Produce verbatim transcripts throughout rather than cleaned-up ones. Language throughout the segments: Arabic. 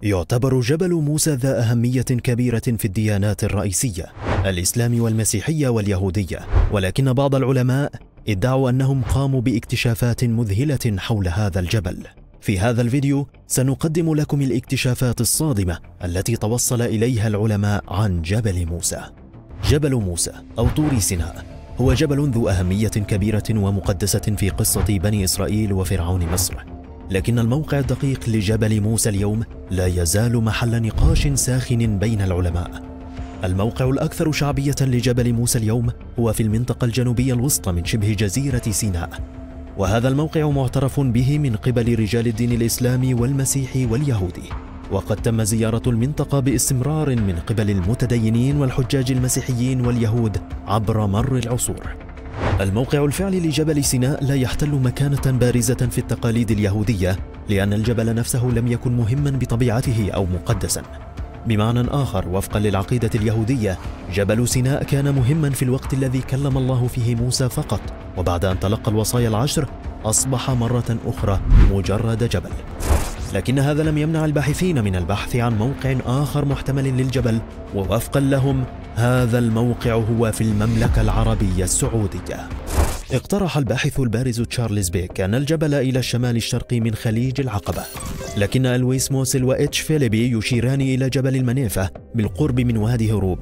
يعتبر جبل موسى ذا أهمية كبيرة في الديانات الرئيسية الإسلام والمسيحية واليهودية، ولكن بعض العلماء ادعوا أنهم قاموا باكتشافات مذهلة حول هذا الجبل. في هذا الفيديو سنقدم لكم الاكتشافات الصادمة التي توصل إليها العلماء عن جبل موسى. جبل موسى أو طور سيناء هو جبل ذو أهمية كبيرة ومقدسة في قصة بني إسرائيل وفرعون مصر، لكن الموقع الدقيق لجبل موسى اليوم لا يزال محل نقاش ساخن بين العلماء. الموقع الأكثر شعبية لجبل موسى اليوم هو في المنطقة الجنوبية الوسطى من شبه جزيرة سيناء، وهذا الموقع معترف به من قبل رجال الدين الإسلامي والمسيحي واليهودي، وقد تم زيارة المنطقة باستمرار من قبل المتدينين والحجاج المسيحيين واليهود عبر مر العصور. الموقع الفعلي لجبل سيناء لا يحتل مكانة بارزة في التقاليد اليهودية، لأن الجبل نفسه لم يكن مهما بطبيعته أو مقدسا. بمعنى آخر، وفقا للعقيدة اليهودية، جبل سيناء كان مهما في الوقت الذي كلم الله فيه موسى فقط، وبعد أن تلقى الوصايا العشر أصبح مرة أخرى مجرد جبل. لكن هذا لم يمنع الباحثين من البحث عن موقع آخر محتمل للجبل، ووفقا لهم هذا الموقع هو في المملكة العربية السعودية. اقترح الباحث البارز تشارلز بيك أن الجبل إلى الشمال الشرقي من خليج العقبة، لكن ألويس موسل وإتش فيليبي يشيران إلى جبل المنيفة بالقرب من وادي هروب،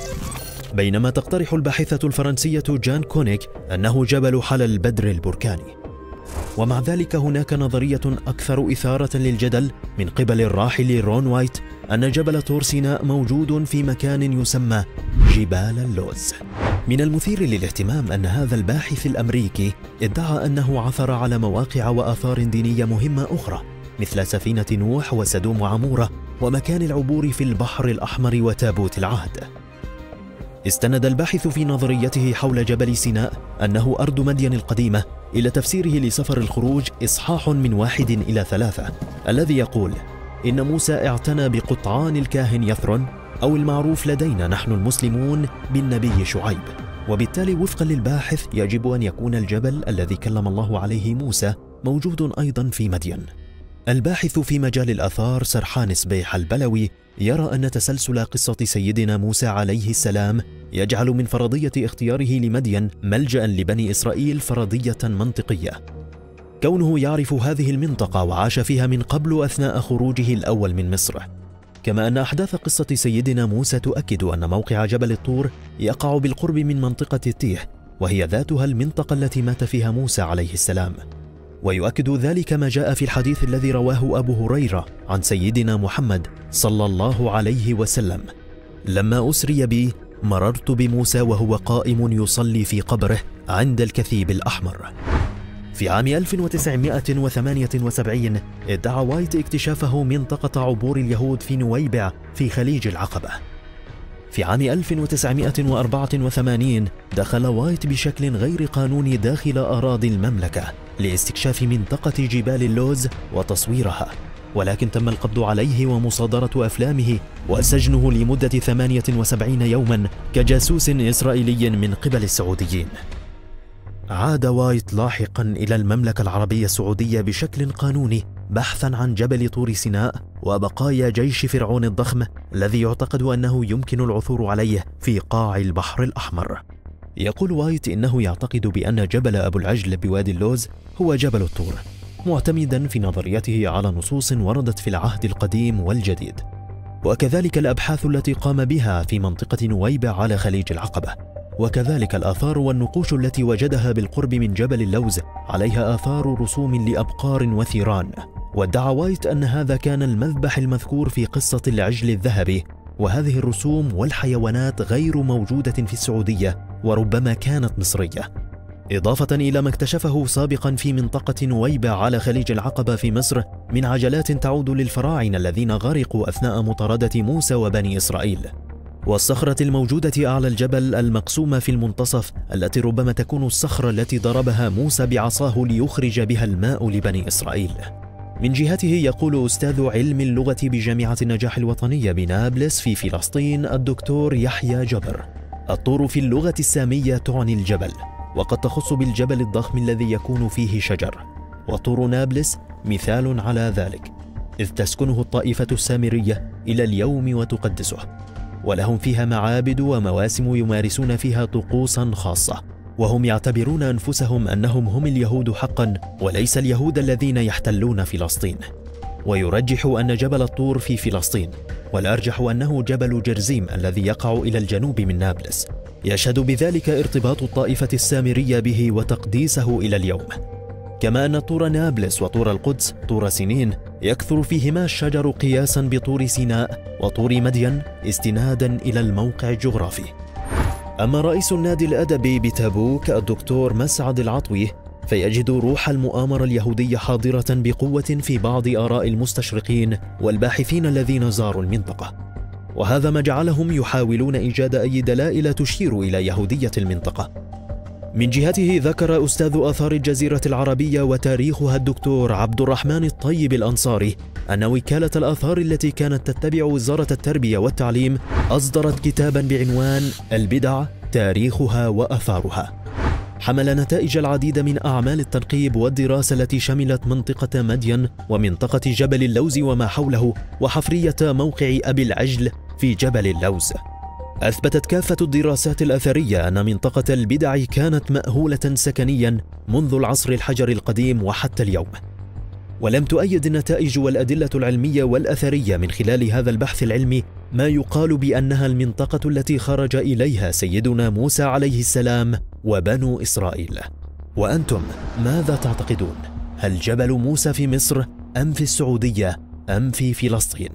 بينما تقترح الباحثة الفرنسية جان كونيك أنه جبل حلل البدر البركاني. ومع ذلك هناك نظرية أكثر إثارة للجدل من قبل الراحل رون وايت أن جبل طور سيناء موجود في مكان يسمى جبال اللوز. من المثير للاهتمام أن هذا الباحث الأمريكي ادعى أنه عثر على مواقع وآثار دينية مهمة أخرى مثل سفينة نوح وسدوم وعمورة ومكان العبور في البحر الأحمر وتابوت العهد. استند الباحث في نظريته حول جبل سيناء أنه أرض مدين القديمة إلى تفسيره لسفر الخروج إصحاح من واحد إلى ثلاثة، الذي يقول إن موسى اعتنى بقطعان الكاهن يثرون، أو المعروف لدينا نحن المسلمون بالنبي شعيب، وبالتالي وفقا للباحث يجب أن يكون الجبل الذي كلم الله عليه موسى موجود أيضا في مدين. الباحث في مجال الآثار سرحان سبيح البلوي يرى أن تسلسل قصة سيدنا موسى عليه السلام يجعل من فرضية اختياره لمدين ملجأ لبني إسرائيل فرضية منطقية، كونه يعرف هذه المنطقة وعاش فيها من قبل أثناء خروجه الأول من مصر. كما أن أحداث قصة سيدنا موسى تؤكد أن موقع جبل الطور يقع بالقرب من منطقة التيه، وهي ذاتها المنطقة التي مات فيها موسى عليه السلام. ويؤكد ذلك ما جاء في الحديث الذي رواه أبو هريرة عن سيدنا محمد صلى الله عليه وسلم: لما أسري بي مررت بموسى وهو قائم يصلي في قبره عند الكثيب الأحمر. في عام ألف وتسعمائة وثمانية وسبعين ادعى وايت اكتشافه منطقة عبور اليهود في نويبع في خليج العقبة. في عام ألف وتسعمائة وأربعة وثمانين دخل وايت بشكل غير قانوني داخل أراضي المملكة لاستكشاف منطقة جبال اللوز وتصويرها، ولكن تم القبض عليه ومصادرة أفلامه وسجنه لمدة ثمانية وسبعين يوما كجاسوس إسرائيلي من قبل السعوديين. عاد وايت لاحقا إلى المملكة العربية السعودية بشكل قانوني بحثا عن جبل طور سيناء وبقايا جيش فرعون الضخم الذي يعتقد أنه يمكن العثور عليه في قاع البحر الأحمر. يقول وايت إنه يعتقد بأن جبل أبو العجل بوادي اللوز هو جبل الطور، معتمدا في نظريته على نصوص وردت في العهد القديم والجديد، وكذلك الأبحاث التي قام بها في منطقة نويبع على خليج العقبة، وكذلك الآثار والنقوش التي وجدها بالقرب من جبل اللوز عليها آثار رسوم لأبقار وثيران. وادعى وايت أن هذا كان المذبح المذكور في قصة العجل الذهبي، وهذه الرسوم والحيوانات غير موجودة في السعودية وربما كانت مصرية، إضافة إلى ما اكتشفه سابقا في منطقة نويبع على خليج العقبة في مصر من عجلات تعود للفراعنة الذين غرقوا أثناء مطاردة موسى وبني إسرائيل، والصخرة الموجودة أعلى الجبل المقسومة في المنتصف التي ربما تكون الصخرة التي ضربها موسى بعصاه ليخرج بها الماء لبني إسرائيل. من جهته يقول أستاذ علم اللغة بجامعة النجاح الوطنية بنابلس في فلسطين الدكتور يحيى جبر: الطور في اللغة السامية تعني الجبل، وقد تخص بالجبل الضخم الذي يكون فيه شجر، وطور نابلس مثال على ذلك. إذ تسكنه الطائفة السامرية إلى اليوم وتقدسه، ولهم فيها معابد ومواسم يمارسون فيها طقوسا خاصة، وهم يعتبرون أنفسهم أنهم هم اليهود حقا وليس اليهود الذين يحتلون فلسطين. ويرجح أن جبل الطور في فلسطين، والأرجح أنه جبل جرزيم الذي يقع إلى الجنوب من نابلس، يشهد بذلك ارتباط الطائفة السامرية به وتقديسه إلى اليوم. كما أن طور نابلس وطور القدس طور سينين يكثر فيهما الشجر قياسا بطور سيناء وطور مدين استنادا إلى الموقع الجغرافي. أما رئيس النادي الأدبي بتبوك الدكتور مسعد العطوي فيجد روح المؤامرة اليهودية حاضرة بقوة في بعض آراء المستشرقين والباحثين الذين زاروا المنطقة، وهذا ما جعلهم يحاولون إيجاد أي دلائل تشير إلى يهودية المنطقة. من جهته ذكر أستاذ آثار الجزيرة العربية وتاريخها الدكتور عبد الرحمن الطيب الأنصاري أن وكالة الآثار التي كانت تتبع وزارة التربية والتعليم أصدرت كتابا بعنوان البدع تاريخها وآثارها، حمل نتائج العديد من أعمال التنقيب والدراسة التي شملت منطقة مدين ومنطقة جبل اللوز وما حوله وحفرية موقع أبي العجل في جبل اللوز. أثبتت كافة الدراسات الأثرية أن منطقة البدع كانت مأهولة سكنيا منذ العصر الحجري القديم وحتى اليوم، ولم تؤيد النتائج والأدلة العلمية والأثرية من خلال هذا البحث العلمي ما يقال بأنها المنطقة التي خرج إليها سيدنا موسى عليه السلام وبنو إسرائيل. وأنتم ماذا تعتقدون؟ هل جبل موسى في مصر أم في السعودية أم في فلسطين؟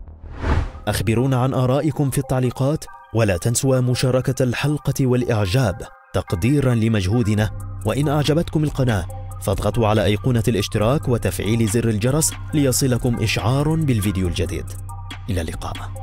أخبرونا عن آرائكم في التعليقات، ولا تنسوا مشاركة الحلقة والإعجاب تقديرا لمجهودنا، وإن أعجبتكم القناة فاضغطوا على أيقونة الاشتراك وتفعيل زر الجرس ليصلكم إشعار بالفيديو الجديد. إلى اللقاء.